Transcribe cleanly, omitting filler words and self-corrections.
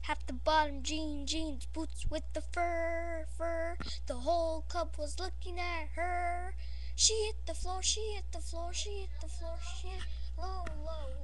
Half the bottom jeans, boots with the fur. The whole club was looking at her. She hit the floor, she hit the floor, she hit the floor, she hit low, low,